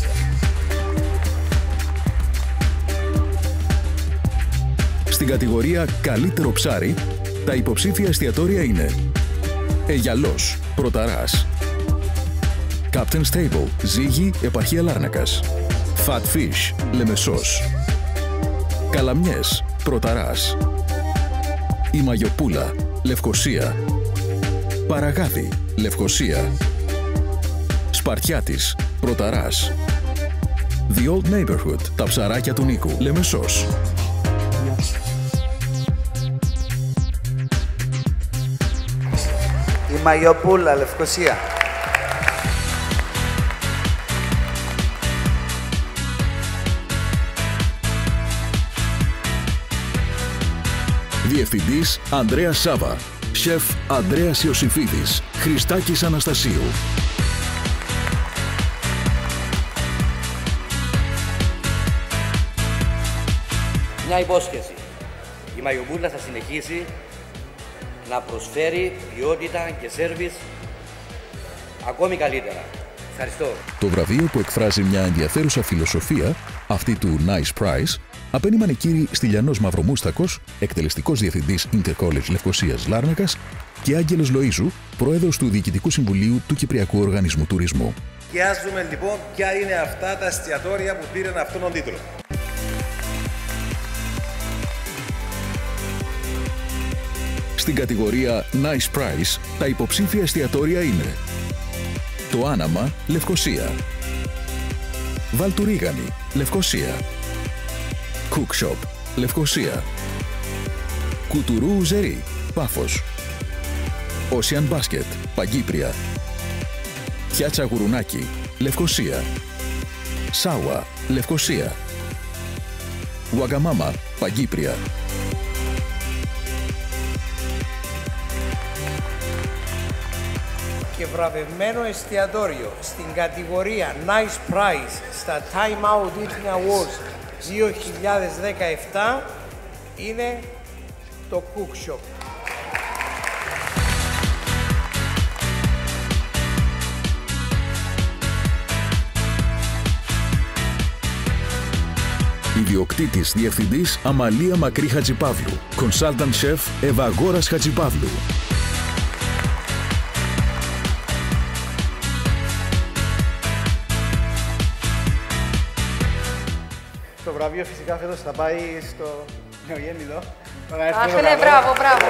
Στην κατηγορία καλύτερο ψάρι, τα υποψήφια εστιατόρια είναι Αιγιαλός, Πρωταράς, Captain's Table, Ζήγη, επαρχία Λάρνακας, Fat Fish, Λεμεσός, Καλαμιές, Πρωταράς, η Μαγιοπούλα, Λευκοσία, Παραγάδι, Λευκοσία, Σπαρτιάτης, Πρωταράς, The Old Neighborhood, τα ψαράκια του Νίκου, Λεμεσός. Η Μαγιοπούλα, Λευκοσία. Διευθυντής Ανδρέας Σάβα. Σεφ Ανδρέας Ιωσήφιδης. Χριστάκης Αναστασίου. Μια υπόσχεση. η Μαγιοπούλα θα συνεχίσει να προσφέρει ποιότητα και σέρβις ακόμη καλύτερα. Ευχαριστώ. Το βραβείο, που εκφράζει μια ενδιαφέρουσα φιλοσοφία, αυτή του Nice Prize, απένιμαν οι κύριοι Στυλιανός Μαυρομούστακος, εκτελεστικός διευθυντής Intercollege Λευκωσίας Λάρνακας, και Άγγελος Λοΐζου, πρόεδρος του Διοικητικού Συμβουλίου του Κυπριακού Οργανισμού Τουρισμού. Κοιτάζουμε λοιπόν ποια είναι αυτά τα εστιατόρια που πήραν αυτόν τον τίτλο. Στην κατηγορία Nice Prize, τα υποψήφια εστιατόρια είναι το Άναμα, Λευκωσία, Βαλτουρίγανη, Λευκωσία, Cook Shop, Λευκωσία, Κουτουρού Ουζερή, Πάφος, Ocean Basket, Παγκύπρια, Πιάτσα Γουρουνάκη, Λευκωσία, Σάουα, Λευκωσία, Ουαγκαμάμα, Παγκύπρια. Και βραβευμένο εστιατόριο στην κατηγορία Nice Prize στα Time Out Eating Awards 2017 είναι το Cook Shop. Ιδιοκτήτης διευθυντής Αμαλία Μακρύ Χατζηπαύλου. Consultant Chef Ευαγόρας Χατζηπαύλου. Το βραβείο φυσικά φέτος θα πάει στο νεογέννητο. Αχ, ναι, μπράβο, μπράβο.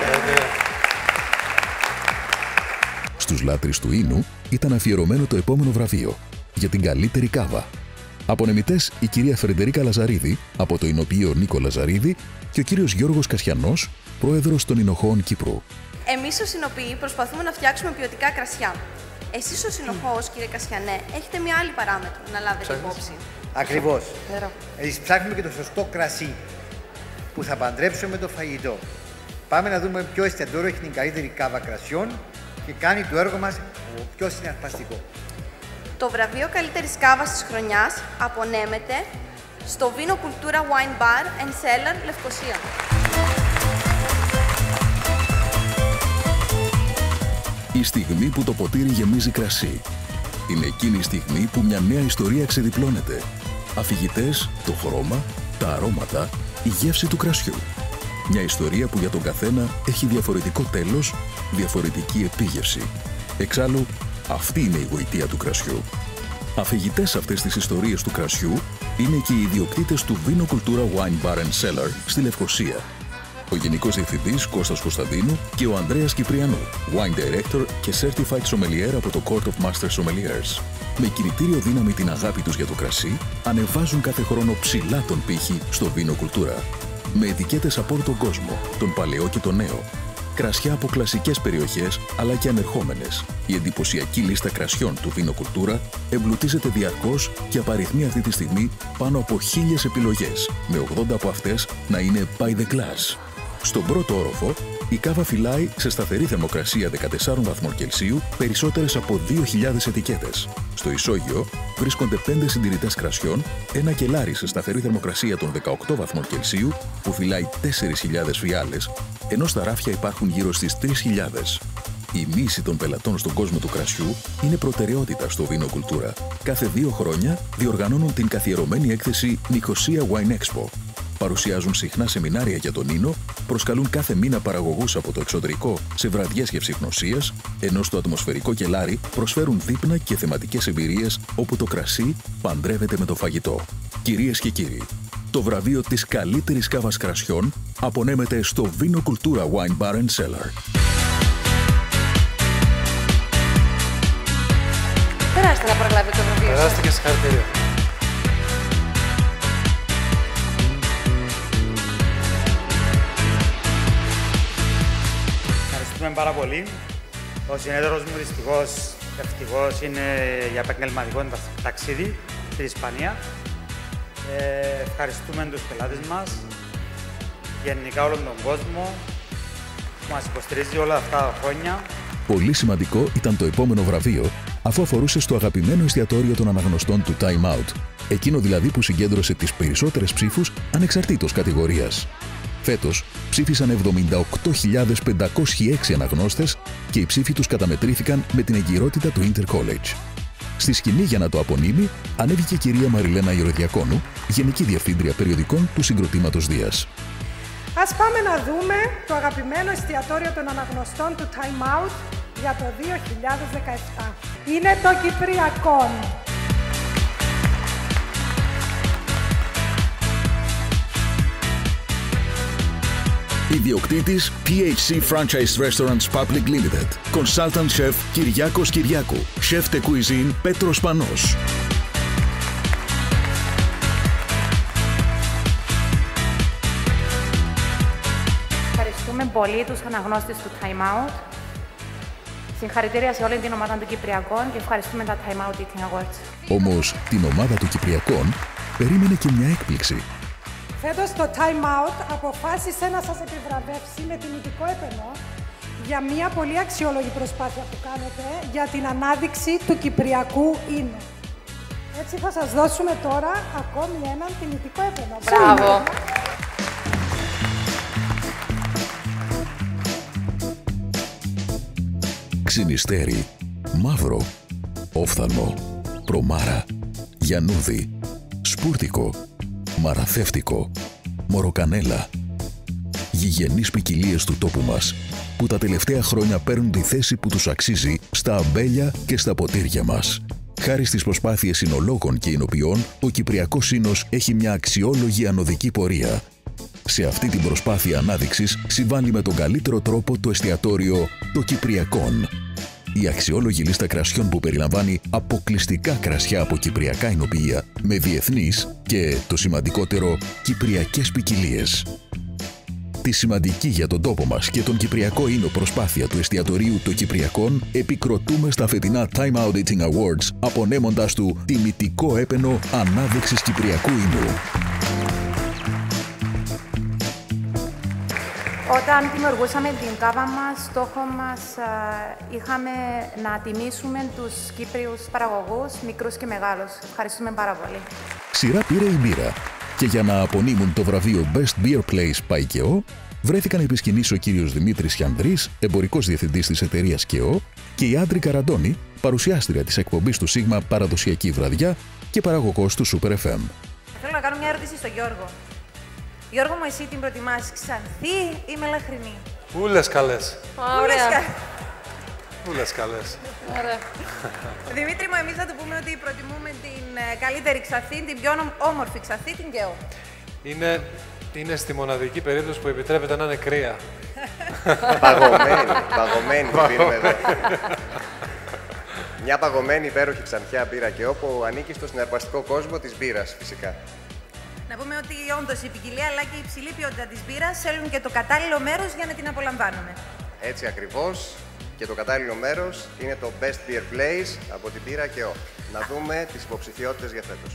Στους λάτρεις του ίνου ήταν αφιερωμένο το επόμενο βραβείο για την καλύτερη κάβα. Απονεμητές η κυρία Φρεντερίκα Λαζαρίδη από το Ινοποιείο Νίκο Λαζαρίδη και ο κύριος Γιώργος Κασιανός, πρόεδρος των Ινοχώων Κύπρου. Εμείς ως Ινοποιοί προσπαθούμε να φτιάξουμε ποιοτικά κρασιά. Εσείς ως Ινοχώος, κύριε Κασιανέ, έχετε μια άλλη παράμετρο να λάβετε υπόψη. Ακριβώς. Εμείς ψάχνουμε και το σωστό κρασί που θα παντρέψουμε με το φαγητό. Πάμε να δούμε ποιο εστιατόριο έχει την καλύτερη κάβα κρασιών και κάνει το έργο μας πιο συναρπαστικό. Το βραβείο καλύτερης κάβας της χρονιάς απονέμεται στο Vino Cultura Wine Bar and Cellar Λευκωσία. Η στιγμή που το ποτήρι γεμίζει κρασί. Είναι εκείνη η στιγμή που μια νέα ιστορία ξεδιπλώνεται. Αφηγητές, το χρώμα, τα αρώματα, η γεύση του κρασιού. Μια ιστορία που για τον καθένα έχει διαφορετικό τέλος, διαφορετική επίγευση. Εξάλλου, αυτή είναι η γοητεία του κρασιού. Αφηγητές αυτές τις ιστορίες του κρασιού είναι και οι ιδιοκτήτες του Vino Cultura Wine Bar and Cellar στη Λευκωσία. Ο Γενικός Διευθυντής Κώστας Κωνσταντίνου και ο Ανδρέας Κυπριανού, Wine Director και Certified Sommelier από το Court of Master Sommeliers. Με κινητήριο δύναμη την αγάπη τους για το κρασί, ανεβάζουν κάθε χρόνο ψηλά τον πύχη στο Vino Cultura. Με ετικέτες από όλο τον κόσμο, τον παλαιό και τον νέο. Κρασιά από κλασικές περιοχές αλλά και ανερχόμενες. Η εντυπωσιακή λίστα κρασιών του Vino Cultura εμπλουτίζεται διαρκώς και απαριθμεί αυτή τη στιγμή πάνω από 1000 επιλογές, με 80 από αυτές να είναι by the glass. Στον πρώτο όροφο, η κάβα φυλάει σε σταθερή θερμοκρασία 14 βαθμών Κελσίου περισσότερες από 2.000 ετικέτες. Στο ισόγειο βρίσκονται 5 συντηρητές κρασιών, ένα κελάρι σε σταθερή θερμοκρασία των 18 βαθμών Κελσίου που φυλάει 4.000 φιάλες, ενώ στα ράφια υπάρχουν γύρω στις 3.000. Η μίση των πελατών στον κόσμο του κρασιού είναι προτεραιότητα στο Vino Cultura. Κάθε 2 χρόνια διοργανώνουν την καθιερωμένη έκθεση Nicosia Wine Expo. Παρουσιάζουν συχνά σεμινάρια για τον ίνο, προσκαλούν κάθε μήνα παραγωγούς από το εξωτερικό σε βραδιές γευσιπνοσίας, ενώ στο ατμοσφαιρικό κελάρι προσφέρουν δείπνα και θεματικές εμπειρίες όπου το κρασί παντρεύεται με το φαγητό. Κυρίες και κύριοι, το βραβείο της καλύτερης κάβας κρασιών απονέμεται στο Vino Cultura Wine Bar and Cellar. Περάστε να παραλάβετε το βραβείο σας. Περάστε και συγχαρητήρια. Ευχαριστούμε πάρα πολύ. Ο συνέδρος μου ευτυχώς είναι για επαγγελματικό ταξίδι στην Ισπανία. Ευχαριστούμε τους πελάτες μας, γενικά όλον τον κόσμο που μας υποστηρίζει όλα αυτά τα χρόνια. Πολύ σημαντικό ήταν το επόμενο βραβείο, αφού αφορούσε στο αγαπημένο εστιατόριο των αναγνωστών του Time Out, εκείνο δηλαδή που συγκέντρωσε τις περισσότερες ψήφους ανεξαρτήτως κατηγορίας. Φέτος ψήφισαν 78.506 αναγνώστες και οι ψήφοι τους καταμετρήθηκαν με την εγκυρότητα του Inter-College. Στη σκηνή για να το απονείμει ανέβηκε η κυρία Μαριλένα Γεροδιακόνου, Γενική Διευθύντρια Περιοδικών του Συγκροτήματος Δίας. Ας πάμε να δούμε το αγαπημένο εστιατόριο των αναγνωστών του Time Out για το 2017. Είναι το Κυπριακόν. Ιδιοκτήτης PHC Franchise Restaurants Public Limited. Consultant Chef Κυριάκος Κυριάκου. Chef de Cuisine Πέτρος Πανός. Ευχαριστούμε πολύ τους αναγνώστες του Time Out. Συγχαρητήρια σε όλη την ομάδα του Κυπριακών και ευχαριστούμε τα Time Out Eating Awards. Όμως την ομάδα του Κυπριακών περίμενε και μια έκπληξη. Φέτος το Time Out αποφάσισε να σας επιβραβεύσει με τιμητικό έπαινο για μια πολύ αξιόλογη προσπάθεια που κάνετε για την ανάδειξη του Κυπριακού ίνου. Έτσι θα σας δώσουμε τώρα ακόμη έναν τιμητικό έπαινο. Μπράβο! Ξινιστέρι, μαύρο, όφθαλμο, προμάρα, γιαννούδι, σπούρτικο, μαραθεύτικο, μοροκανέλα. Γηγενείς ποικιλίες του τόπου μας που τα τελευταία χρόνια παίρνουν τη θέση που τους αξίζει στα αμπέλια και στα ποτήρια μας. Χάρη στις προσπάθειες εινολόγων και εινοποιών, ο Κυπριακός Ίνος έχει μια αξιόλογη ανωδική πορεία. Σε αυτή την προσπάθεια ανάδειξης συμβάλλει με τον καλύτερο τρόπο το εστιατόριο «Το Κυπριακόν». Η αξιόλογη λίστα κρασιών που περιλαμβάνει αποκλειστικά κρασιά από κυπριακά εινοποιεία με διεθνείς και, το σημαντικότερο, κυπριακές ποικιλίες. Τη σημαντική για τον τόπο μας και τον Κυπριακό Ίνο προσπάθεια του εστιατορίου «Το Κυπριακόν» επικροτούμε στα φετινά Time Out Eating Awards απονέμοντας του τιμητικό έπαινο ανάδειξης Κυπριακού Ίνου. Όταν δημιουργούσαμε την κάβα μας, στόχο μας είχαμε να τιμήσουμε τους Κύπριους παραγωγούς, μικρούς και μεγάλους. Ευχαριστούμε πάρα πολύ. Σειρά πήρε η μπύρα και για να απονείμουν το βραβείο Best Beer Place ΠΑΙΚΕΟ βρέθηκαν επί σκηνής ο κύριος Δημήτρης Χιανδρής, εμπορικός διευθυντής της εταιρείας ΚΕΟ, και η Άντρη Καραντώνη, παρουσιάστρια της εκπομπής του Σίγμα Παραδοσιακή Βραδιά και παραγωγός του Super FM. Θέλω να κάνω μια ερώτηση στον Γιώργο. Γιώργο μου, εσύ την προτιμάς ξανθή ή μελαχρινή? Ούλες καλές. Ωραία. Ούλες καλές. Ωραία. Δημήτρη μου, εμείς θα του πούμε ότι προτιμούμε την καλύτερη ξαθή, την πιο όμορφη ξαθή, την ΚΕΟ. Είναι στη μοναδική περίπτωση που επιτρέπεται να είναι κρύα. Παγωμένη πίνουμε εδώ. Μια παγωμένη υπέροχη ξανθιά μπύρα ΚΕΟ που ανήκει στο συναρπαστικό κόσμο της μπύρας, φυσικά. Να πούμε ότι όντως η ποικιλία αλλά και η υψηλή ποιότητα της μπύρας θέλουν και το κατάλληλο μέρος για να την απολαμβάνουμε. Έτσι ακριβώς. Και το κατάλληλο μέρος είναι το Best Beer Place από την μπύρα ΚΕΟ. Να δούμε τις υποψηφιότητες για φέτος.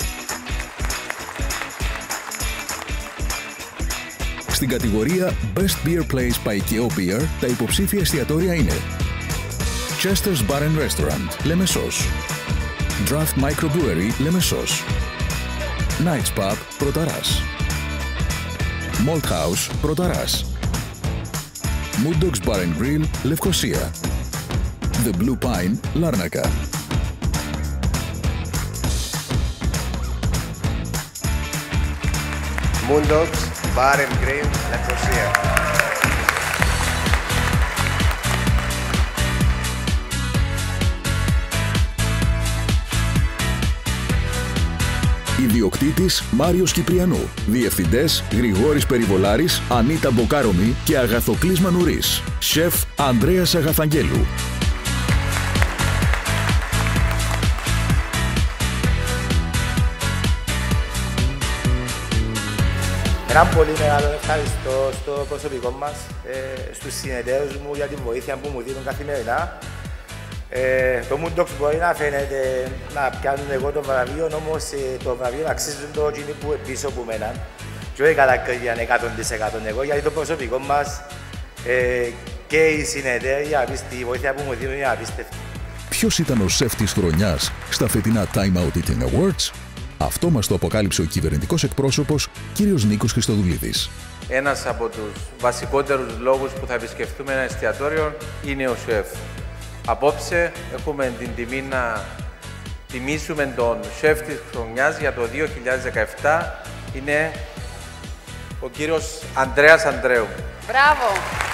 Στην κατηγορία Best Beer Place by KEO Beer, τα υποψήφια εστιατόρια είναι Chester's Bar and Restaurant, Λεμεσός, Draft Microbrewery, Λεμεσός, Knights Pub, Πρωταράς, Malt House, Πρωταράς, Mood Dogs Bar and Grill, Λευκοσία, The Blue Pine, Λάρνακα. Mood Dogs Bar and Grill, Λευκοσία. Ιδιοκτήτης Μάριος Κυπριανού. Διευθυντές Γρηγόρης Περιβολάρης, Ανίτα Μποκάρομη και Αγαθοκλής Μανουρής. Σεφ Ανδρέας Αγαθαγγέλου. Ένα πολύ μεγάλο ευχαριστώ στο προσωπικό μας, στους συνεταίρους μου για την βοήθεια που μου δίνουν καθημερινά. Το Mood Dogs μπορεί να φαίνεται να πιάνουν εγώ το βραβείο, όμως το βραβείο αξίζουν το εκείνοι που πίσω από μένα. Και όχι κατακρίαν 100% εγώ, γιατί το προσωπικό μας και οι συνεταίροι, η βοήθεια που μου δίνουν είναι απίστευτη. Ποιος ήταν ο σεφ της χρονιάς στα φετινά Time Out Eating Awards? Αυτό μας το αποκάλυψε ο κυβερνητικός εκπρόσωπος κ. Νίκος Χριστοδουλίδης. Ένας από τους βασικότερους λόγους που θα επισκεφτούμε ένα εστιατόριο είναι ο σεφ. Απόψε έχουμε την τιμή να τιμήσουμε τον σεφ της χρονιάς για το 2017. Είναι ο κύριος Ανδρέας Ανδρέου. Μπράβο!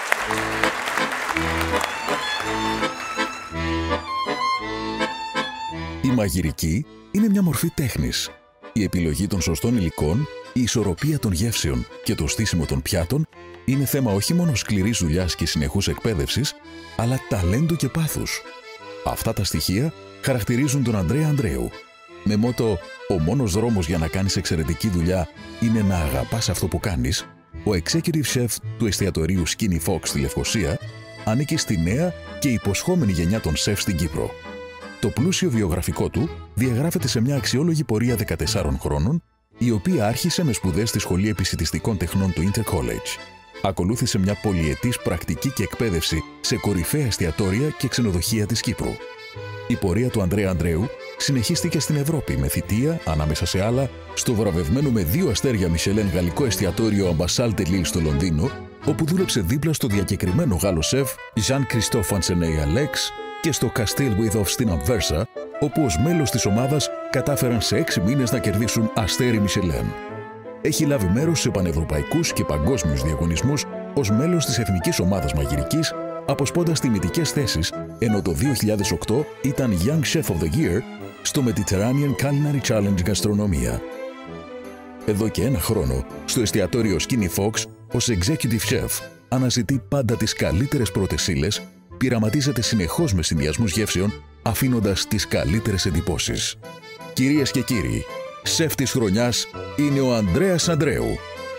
Η μαγειρική είναι μια μορφή τέχνης. Η επιλογή των σωστών υλικών, η ισορροπία των γεύσεων και το στήσιμο των πιάτων είναι θέμα όχι μόνο σκληρής δουλειάς και συνεχούς εκπαίδευσης, αλλά ταλέντου και πάθους. Αυτά τα στοιχεία χαρακτηρίζουν τον Ανδρέα Ανδρέου. Με μότο «Ο μόνος δρόμος για να κάνεις εξαιρετική δουλειά είναι να αγαπάς αυτό που κάνεις», ο executive chef του εστιατορίου Skinny Fox στη Λευκοσία ανήκει στη νέα και υποσχόμενη γενιά των σεφ στην Κύπρο. Το πλούσιο βιογραφικό του διαγράφεται σε μια αξιόλογη πορεία 14 χρόνων, η οποία άρχισε με σπουδές στη Σχολή Επισιτιστικών Τεχνών του Intercollege. Ακολούθησε μια πολυετής πρακτική και εκπαίδευση σε κορυφαία εστιατόρια και ξενοδοχεία της Κύπρου. Η πορεία του Ανδρέα Ανδρέου συνεχίστηκε στην Ευρώπη με θητεία, ανάμεσα σε άλλα, στο βραβευμένο με 2 αστέρια Μισελέν γαλλικό εστιατόριο Ambassade de Lille στο Λονδίνο, όπου δούλεψε δίπλα στο διακεκριμένο Γάλλο σεφ Jean-Christophe Ancenet Alex και στο Castile Withoff στην Αμβέρσα, όπου ως μέλος της ομάδας κατάφεραν σε 6 μήνες να κερδίσουν αστέρι Μισελέν. Έχει λάβει μέρος σε πανευρωπαϊκούς και παγκόσμιους διαγωνισμούς ως μέλος της Εθνικής Ομάδας Μαγειρικής, αποσπώντας τιμητικές θέσεις, ενώ το 2008 ήταν Young Chef of the Year στο Mediterranean Culinary Challenge Γαστρονομία. Εδώ και 1 χρόνο, στο εστιατόριο Skinny Fox, ως Executive Chef αναζητεί πάντα τις καλύτερες πρώτες ύλες, πειραματίζεται συνεχώς με συνδυασμούς γεύσεων, αφήνοντας τις καλύτερες εντυπώσεις. Κυρίες και κύριοι, σεφ της χρονιάς είναι ο Ανδρέας Ανδρέου.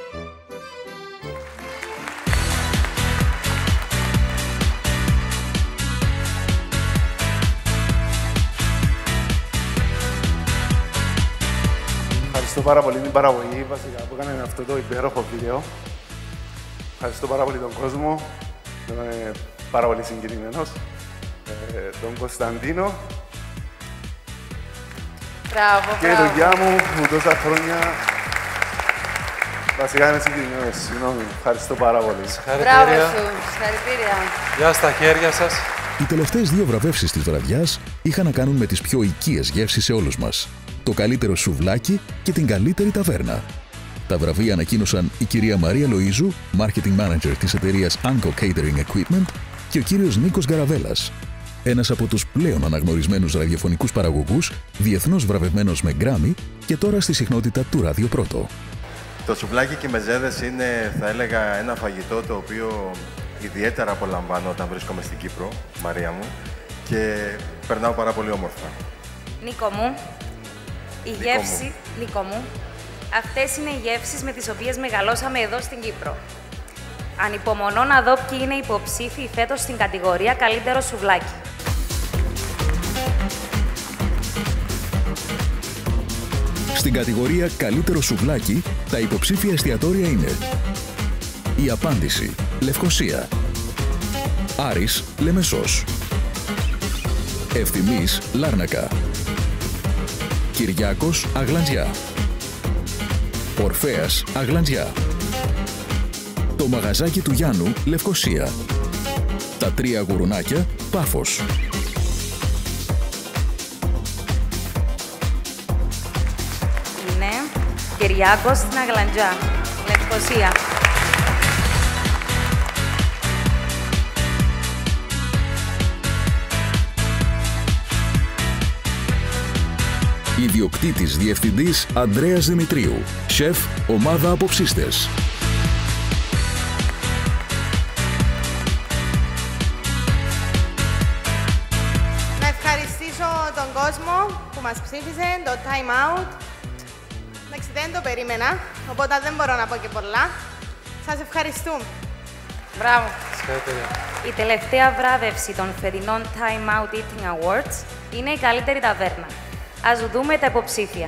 Ευχαριστώ πάρα πολύ την παραγωγή βασικά που έκανε αυτό το υπέροχο βίντεο. Ευχαριστώ πάρα πολύ τον κόσμο. Είμαι πάρα πολύ συγκινημένος. Τον Κωνσταντίνο. Μπράβο, και η δουλειά μου τόσα χρόνια. Βασικά είμαι συγκινημένος. Συγγνώμη. Ευχαριστώ πάρα πολύ. Μπράβο σου. Συγχαρητήρια. Γεια στα χέρια σας. Οι τελευταίες 2 βραβεύσεις της βραδιάς είχαν να κάνουν με τις πιο οικίες γεύσεις σε όλους μας. Το καλύτερο σουβλάκι και την καλύτερη ταβέρνα. Τα βραβεία ανακοίνωσαν η κυρία Μαρία Λοΐζου, Marketing Manager της εταιρείας Anko Catering Equipment, και ο κύριος Νίκος Γκαραβέλας, ένας από τους πλέον αναγνωρισμένους ραδιοφωνικούς παραγωγούς, διεθνώς βραβευμένος με Grammy και τώρα στη συχνότητα του Ράδιο Πρώτο. Το σουβλάκι και οι μεζέδες είναι, θα έλεγα, ένα φαγητό το οποίο ιδιαίτερα απολαμβάνω όταν βρίσκομαι στην Κύπρο, Μαρία μου, και περνάω πάρα πολύ όμορφα. Νίκο μου, Νίκο μου, αυτές είναι οι γεύσεις με τις οποίες μεγαλώσαμε εδώ στην Κύπρο. Ανυπομονώ να δω ποιοι είναι υποψήφιοι φέτος στην κατηγορία καλύτερο σουβλάκι. Στην κατηγορία καλύτερο σουβλάκι, τα υποψήφια εστιατόρια είναι η Απάντηση, Λευκοσία, Άρης, Λεμεσός, Ευθυμής, Λάρνακα, Κυριάκος, Αγλαντζιά, Ορφέας, Αγλαντζιά, το Μαγαζάκι του Γιάννου, Λευκοσία, τα 3 Γουρουνάκια, Πάφος. Είναι Κυριάκος στην Αγλαντζιά, Λευκοσία. Ιδιοκτήτης διευθυντής Ανδρέας Δημητρίου. Σεφ, ομάδα αποψίστες. Να ευχαριστήσω τον κόσμο που μας ψήφισε, το Time Out. Εντάξει, δεν το περίμενα, οπότε δεν μπορώ να πω και πολλά. Σας ευχαριστούμε. Μπράβο. Η τελευταία βράβευση των φετινών Time Out Eating Awards είναι η καλύτερη ταβέρνα. Ας δούμε τα υποψήφια.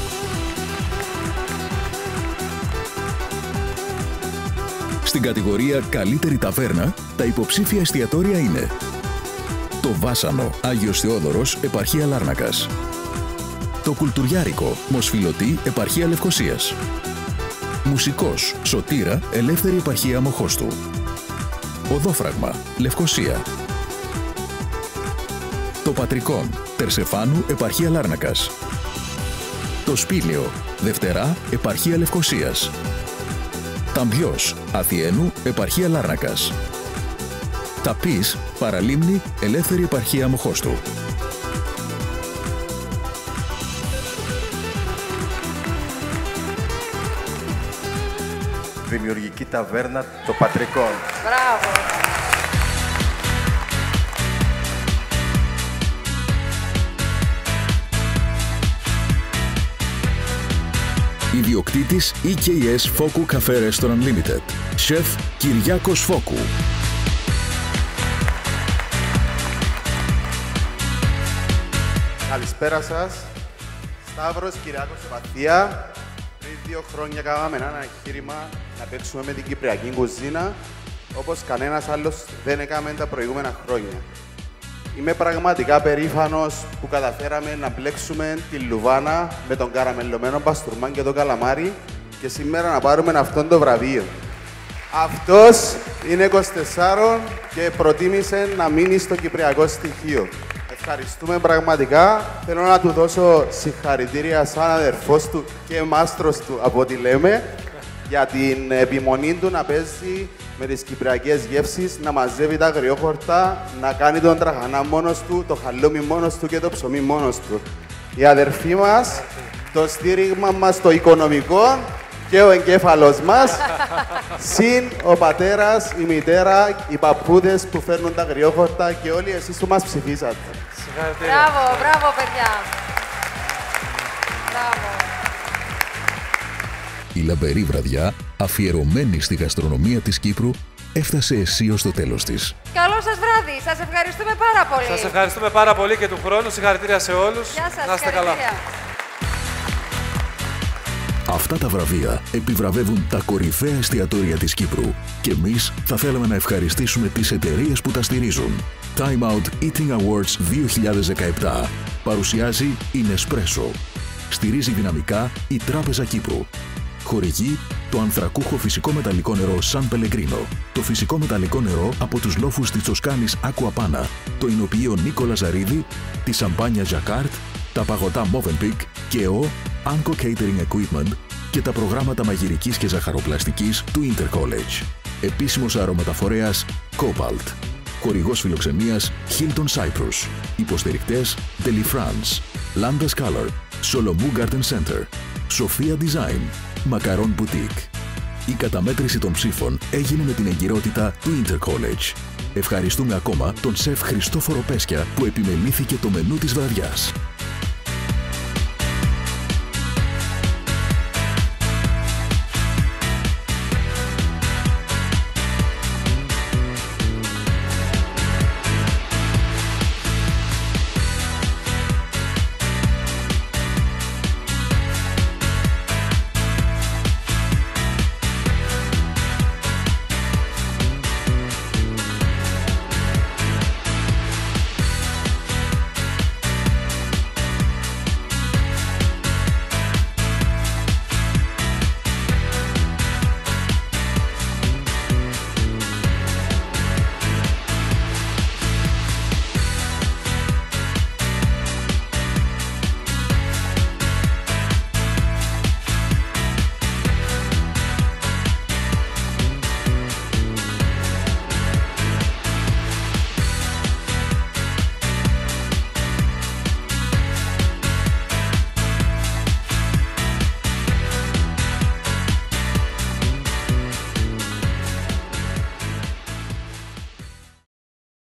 Στην κατηγορία Καλύτερη ταβέρνα, τα υποψήφια εστιατόρια είναι το Βάσανο, Άγιος Θεόδωρος, επαρχία Λάρνακας, Το Κουλτουριάρικο, Μοσφιλωτή, επαρχία Λευκωσίας. Μουσικός, Σωτήρα, ελεύθερη επαρχία Μοχώστου. Οδόφραγμα, Λευκωσία. Το Πατρικόν, Τερσεφάνου, επαρχία Λάρνακας. Το Σπήλαιο, Δευτερά, επαρχία Λευκωσίας. Ταμπιός, Αθιένου, επαρχία Λάρνακας. Ταπής, Παραλίμνη, ελεύθερη επαρχία Μοχώστου. Δημιουργική ταβέρνα, το Πατρικόν. Μπράβο. Ιδιοκτήτης EKS Foku Cafe Restaurant Limited. Σεφ Κυριάκος Φόκου. Καλησπέρα σας. Σταύρος Κυριάκος Επαθία. Πριν 2 χρόνια κάναμε ένα εγχείρημα να παίξουμε με την κυπριακή κουζίνα, όπως κανένας άλλος δεν έκαμε τα προηγούμενα χρόνια. Είμαι πραγματικά περήφανος που καταφέραμε να μπλέξουμε τη λουβάνα με τον καραμελωμένο παστούρμαν και το καλαμάρι και σήμερα να πάρουμε αυτό το βραβείο. Αυτός είναι 24 και προτίμησε να μείνει στο κυπριακό στοιχείο. Ευχαριστούμε πραγματικά. Θέλω να του δώσω συγχαρητήρια σαν αδερφός του και μάστρος του, από ό,τι λέμε, για την επιμονή του να παίζει με τις κυπριακές γεύσεις, να μαζεύει τα αγριόχορτα, να κάνει τον τραχανά μόνος του, το χαλούμι μόνος του και το ψωμί μόνος του. Οι αδερφοί μας, το στήριγμα μας το οικονομικό και ο εγκέφαλος μας, συν ο πατέρας, η μητέρα, οι παππούδες που φέρνουν τα αγριόχορτα και όλοι εσείς που μας ψηφίσατε. Μπράβο, μπράβο παιδιά. Μπράβο. Η λαμπερή βραδιά, αφιερωμένη στη γαστρονομία της Κύπρου, έφτασε αισίως στο τέλος της. Καλό σας βράδυ. Σας ευχαριστούμε πάρα πολύ. Σας ευχαριστούμε πάρα πολύ και του χρόνου. Συγχαρητήρια σε όλους. Γεια σας. Να είστε καλά. Αυτά τα βραβεία επιβραβεύουν τα κορυφαία εστιατόρια της Κύπρου και εμείς θα θέλαμε να ευχαριστήσουμε τις εταιρείες που τα στηρίζουν. Time Out Eating Awards 2017 παρουσιάζει η Nespresso. Στηρίζει δυναμικά η Τράπεζα Κύπρου. Χορηγεί το ανθρακούχο φυσικό μεταλλικό νερό San Pellegrino, το φυσικό μεταλλικό νερό από τους λόφους της Τοσκάνης Aqua Panna, το εινοποιείο Νίκο Λαζαρίδη, τη σαμπάνια Jacquard, τα παγωτά Movenpick και ο Anko Catering Equipment και τα προγράμματα μαγειρικής και ζαχαροπλαστικής του Intercollege. Επίσημος αερομεταφορέας Cobalt. Χορηγός φιλοξενίας Hilton Cyprus. Υποστηρικτές Delifrance, Landas Color, Solomou Garden Center, Sofia Design, Macaron Boutique. Η καταμέτρηση των ψήφων έγινε με την εγκυρότητα του Intercollege. Ευχαριστούμε ακόμα τον σεφ Χριστόφορο Πέσκια που επιμελήθηκε το μενού της βραδιάς.